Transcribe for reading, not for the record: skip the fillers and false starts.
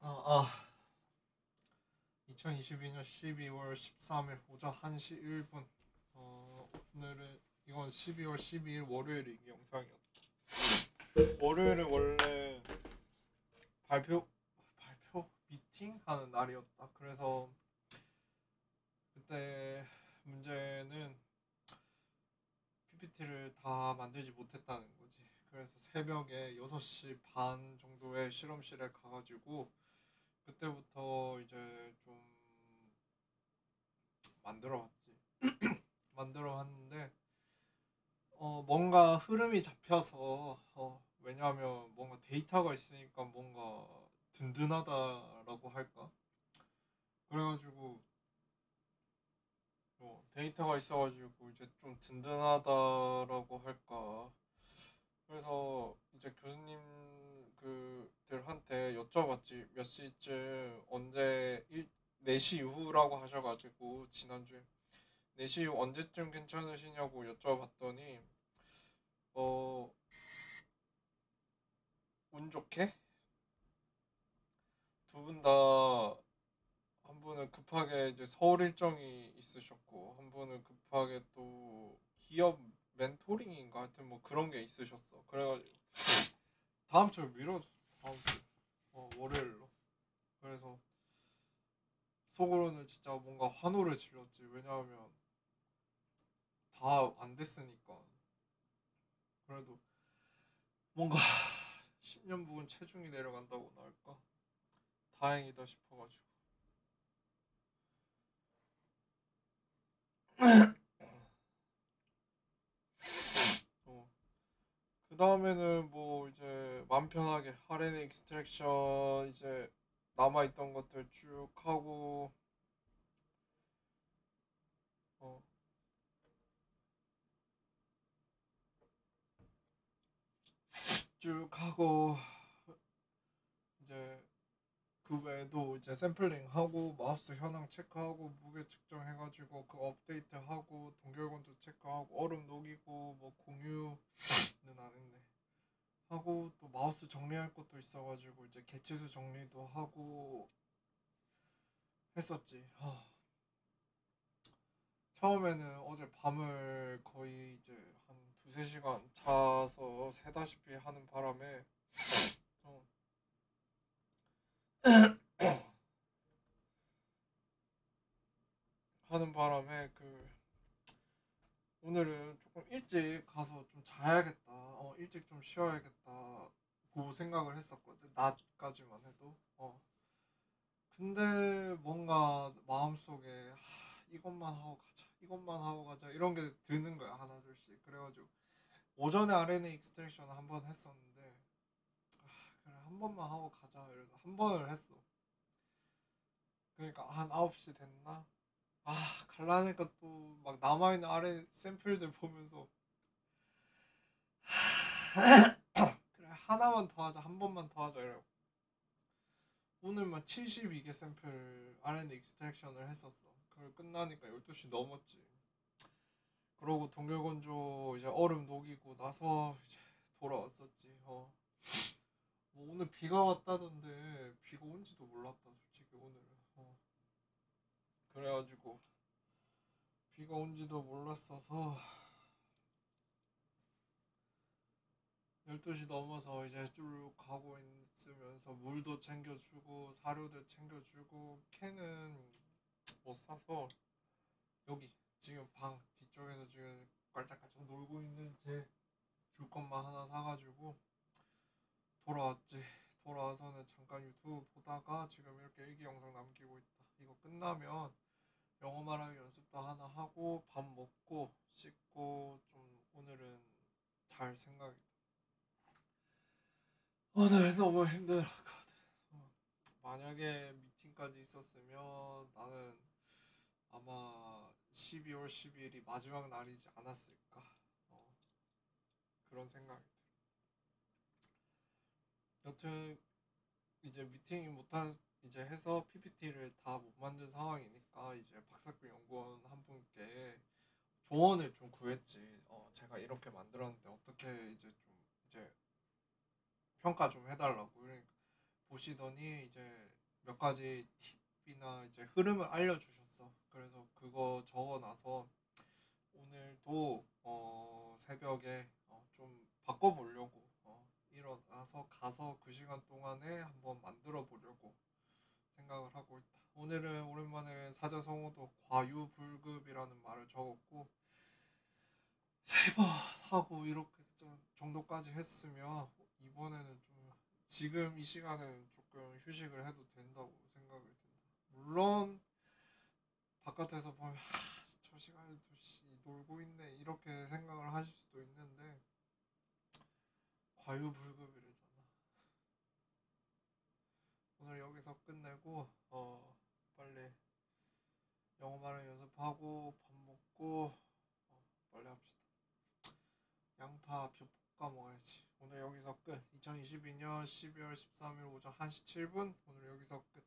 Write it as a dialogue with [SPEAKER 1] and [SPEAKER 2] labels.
[SPEAKER 1] 아, 2022년 12월 13일 오전 1시 1분. 오늘은 이건 12월 12일 월요일 이 영상이었다. 월요일은 원래 발표 미팅 하는 날이었다. 그래서 그때 문제는 PPT를 다 만들지 못했다는 거지. 그래서 새벽에 6시 반 정도에 실험실에 가가지고 그때부터 이제 좀 만들어 왔는데 뭔가 흐름이 잡혀서 왜냐하면 뭔가 데이터가 있으니까 뭔가 든든하다라고 할까? 그래가지고 데이터가 있어가지고 이제 좀 든든하다라고 할까? 그래서 이제 교수님 그들한테 여쭤봤지. 몇 시쯤 언제 4시 이후라고 하셔가지고 지난주에 4시 이후 언제쯤 괜찮으시냐고 여쭤봤더니 어, 운 좋게 두 분 다 한 분은 급하게 이제 서울 일정이 있으셨고 한 분은 급하게 또 기업 멘토링인가 하여튼 뭐 그런 게 있으셨어. 그래가지고 다음 주에 미뤄. 다음 주 월요일로. 그래서 속으로는 진짜 뭔가 환호를 질렀지. 왜냐하면 다 안 됐으니까. 그래도 뭔가 10년 부근 체중이 내려간다고나 할까? 다행이다 싶어가지고. 어. 그 다음에는 뭐 이제 맘 편하게 RNA 익스트랙션 이제 남아있던 것들 쭉 하고 어, 쭉 하고 이제 그 외에도 이제 샘플링하고 마우스 현황 체크하고 무게 측정해가지고 그 업데이트하고 동결건조 체크하고 얼음 녹이고 뭐 공유는 안 했네. 하고 또 마우스 정리할 것도 있어가지고 이제 개체수 정리도 하고 했었지. 처음에는 어제 밤을 거의 이제 한 두세 시간 자서 새다시피 하는 바람에 어, 오늘은 조금 일찍 가서 좀 자야겠다. 일찍 좀 쉬어야겠다. 고 생각을 했었거든. 낮까지만 해도. 근데 뭔가 마음속에 이것만 하고 가자. 이것만 하고 가자. 이런 게 드는 거야. 하나둘씩. 그래가지고 오전에 RNA 익스트랙션 한 번 했었는데 그래 한 번만 하고 가자. 이래서 한 번을 했어. 그러니까 한 9시 됐나? 갈라니까 또 막 남아있는 아래 샘플들 보면서 그래 하나만 더 하자. 한 번만 더 하자. 이러고 오늘만 72개 샘플 R&D 익스트랙션을 했었어. 그걸 끝나니까 12시 넘었지. 그러고 동결건조 이제 얼음 녹이고 나서 이제 돌아왔었지. 뭐 오늘 비가 왔다던데 비가 온지도 몰랐다 솔직히 오늘은. 그래가지고 비가 온지도 몰랐어서 12시 넘어서 이제 쭉 가고 있으면서 물도 챙겨주고 사료도 챙겨주고 캔은 못 사서 여기 지금 방 뒤쪽에서 지금 깔짝깔짝 놀고 있는 제 줄 것만 하나 사가지고 돌아왔지. 돌아와서는 잠깐 유튜브 보다가 지금 이렇게 일기 영상 남기고 있다. 이거 끝나면 영어 말하기 연습도 하나 하고 밥 먹고 씻고 좀 오늘은 잘 생각이. 오늘 너무 힘들었거든. 만약에 미팅까지 있었으면 나는 아마 12월 12일이 마지막 날이지 않았을까. 그런 생각이 들어. 여튼 이제 미팅이 못한 이제 해서 PPT를 다 못 만든 상황이니까 이제 박사급 연구원 한 분께 조언을 좀 구했지. 제가 이렇게 만들었는데 어떻게 이제 좀 이제 평가 좀 해달라고. 그러니까 보시더니 이제 몇 가지 팁이나 이제 흐름을 알려주셨어. 그래서 그거 적어놔서 오늘도 새벽에 좀 바꿔보려고 일어나서 가서 그 시간 동안에 한번 만들어 보려고 생각을 하고 있다. 오늘은 오랜만에 사자성어도 과유불급이라는 말을 적었고 세 번 하고 이렇게 정도까지 했으면 이번에는 좀 지금 이 시간은 조금 휴식을 해도 된다고 생각이 든다. 물론 바깥에서 보면 저 시간에 또 놀고 있네 이렇게 생각을 하실 수도 있는데 과유불급이래잖아. 오늘 여기서 끝내고 빨리 영어 발음 연습하고 밥 먹고 빨리 합시다. 양파 볶아 먹어야지. 오늘 여기서 끝. 2022년 12월 13일 오전 1시 7분 오늘 여기서 끝.